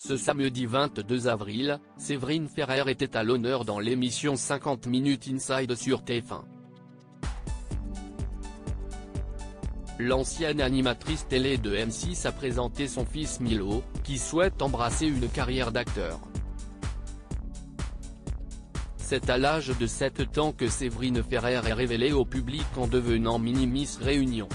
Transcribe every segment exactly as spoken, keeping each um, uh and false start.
Ce samedi vingt-deux avril, Séverine Ferrer était à l'honneur dans l'émission cinquante minutes Inside sur T F un. L'ancienne animatrice télé de M six a présenté son fils Milo, qui souhaite embrasser une carrière d'acteur. C'est à l'âge de sept ans que Séverine Ferrer est révélée au public en devenant mini-Miss Réunion.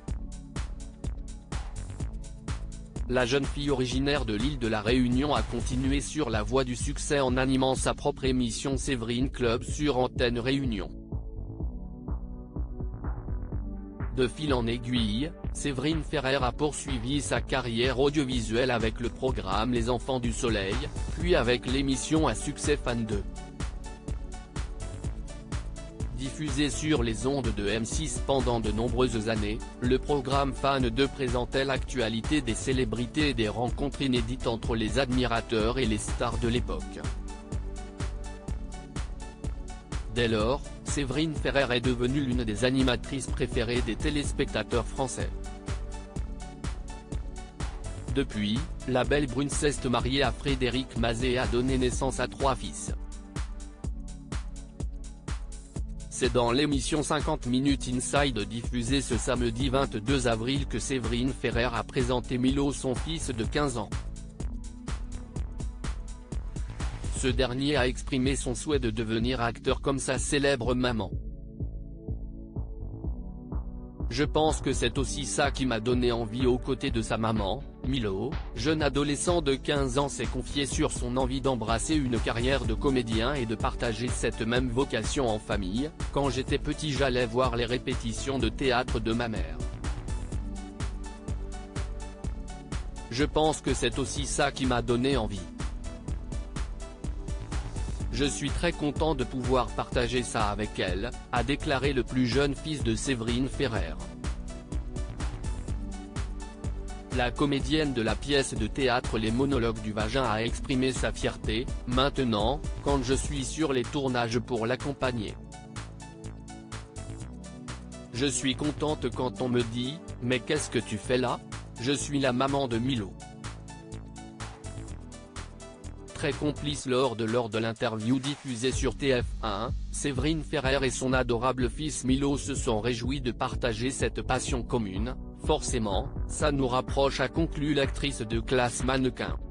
La jeune fille originaire de l'île de la Réunion a continué sur la voie du succès en animant sa propre émission Séverine Club sur Antenne Réunion. De fil en aiguille, Séverine Ferrer a poursuivi sa carrière audiovisuelle avec le programme Les Enfants du Soleil, puis avec l'émission à succès Fan deux. Diffusé sur les ondes de M six pendant de nombreuses années, le programme Fan deux présentait l'actualité des célébrités et des rencontres inédites entre les admirateurs et les stars de l'époque. Dès lors, Séverine Ferrer est devenue l'une des animatrices préférées des téléspectateurs français. Depuis, la belle Brunceste mariée à Frédéric Mazet a donné naissance à trois fils. C'est dans l'émission cinquante minutes Inside diffusée ce samedi vingt-deux avril que Séverine Ferrer a présenté Milo, son fils de quinze ans. Ce dernier a exprimé son souhait de devenir acteur comme sa célèbre maman. Je pense que c'est aussi ça qui m'a donné envie aux côtés de sa maman. Milo, jeune adolescent de quinze ans, s'est confié sur son envie d'embrasser une carrière de comédien et de partager cette même vocation en famille. Quand j'étais petit, j'allais voir les répétitions de théâtre de ma mère. Je pense que c'est aussi ça qui m'a donné envie. Je suis très content de pouvoir partager ça avec elle, a déclaré le plus jeune fils de Séverine Ferrer. La comédienne de la pièce de théâtre Les Monologues du Vagin a exprimé sa fierté, maintenant, quand je suis sur les tournages pour l'accompagner. Je suis contente quand on me dit « Mais qu'est-ce que tu fais là ? Je suis la maman de Milo ». Très complice lors de lors de l'interview diffusée sur T F un, Séverine Ferrer et son adorable fils Milo se sont réjouis de partager cette passion commune. Forcément, ça nous rapproche, a conclu l'actrice de classe mannequin.